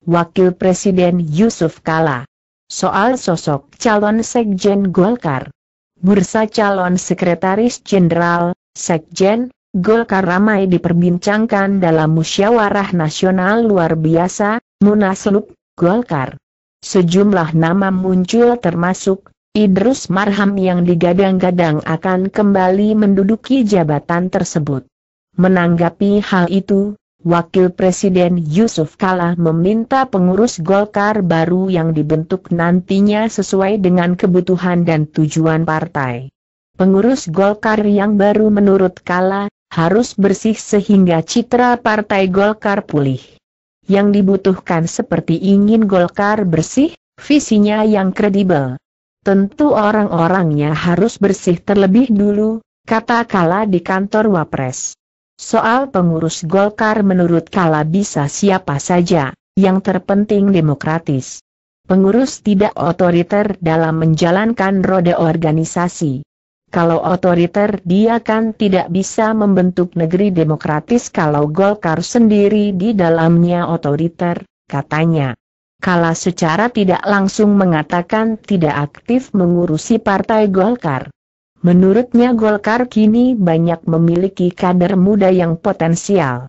Wakil Presiden Yusuf Kala. Soal sosok calon Sekjen Golkar. Bursa calon Sekretaris Jenderal, Sekjen, Golkar ramai diperbincangkan dalam Musyawarah Nasional Luar Biasa, Munaslup, Golkar. Sejumlah nama muncul termasuk Idrus Marham yang digadang-gadang akan kembali menduduki jabatan tersebut. Menanggapi hal itu, Wakil Presiden Yusuf Kala meminta pengurus Golkar baru yang dibentuk nantinya sesuai dengan kebutuhan dan tujuan partai. Pengurus Golkar yang baru menurut Kala harus bersih sehingga citra partai Golkar pulih. Yang dibutuhkan seperti ingin Golkar bersih, visinya yang kredibel. Tentu orang-orangnya harus bersih terlebih dulu, kata Kala di kantor Wapres. Soal pengurus Golkar menurut Kala bisa siapa saja, yang terpenting demokratis. Pengurus tidak otoriter dalam menjalankan roda organisasi. Kalau otoriter dia kan tidak bisa membentuk negeri demokratis kalau Golkar sendiri di dalamnya otoriter, katanya. Kala secara tidak langsung mengatakan tidak aktif mengurusi partai Golkar. Menurutnya Golkar kini banyak memiliki kader muda yang potensial.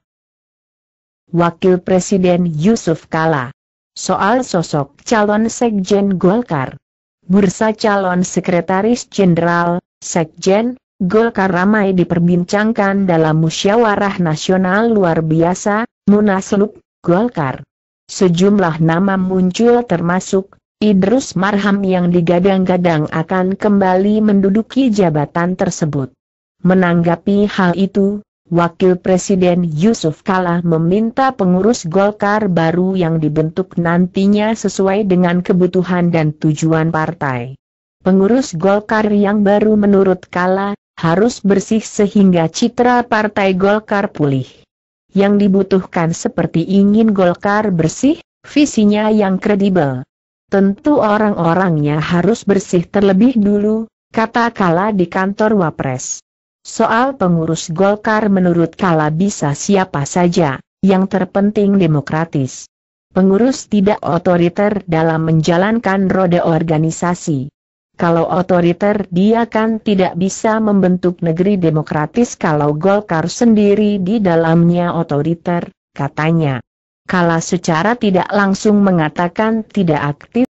Wakil Presiden Yusuf Kala. Soal sosok calon Sekjen Golkar. Bursa calon Sekretaris Jenderal, Sekjen, Golkar ramai diperbincangkan dalam Musyawarah Nasional Luar Biasa, Munaslup, Golkar. Sejumlah nama muncul termasuk Idrus Marham yang digadang-gadang akan kembali menduduki jabatan tersebut. Menanggapi hal itu, Wakil Presiden Yusuf Kala meminta pengurus Golkar baru yang dibentuk nantinya sesuai dengan kebutuhan dan tujuan partai. Pengurus Golkar yang baru menurut Kala harus bersih sehingga citra partai Golkar pulih. Yang dibutuhkan seperti ingin Golkar bersih, visinya yang kredibel. Tentu orang-orangnya harus bersih terlebih dulu, kata Kala di kantor Wapres. Soal pengurus Golkar menurut Kala bisa siapa saja, yang terpenting demokratis. Pengurus tidak otoriter dalam menjalankan roda organisasi. Kalau otoriter dia kan tidak bisa membentuk negeri demokratis kalau Golkar sendiri di dalamnya otoriter, katanya. Kala secara tidak langsung mengatakan tidak aktif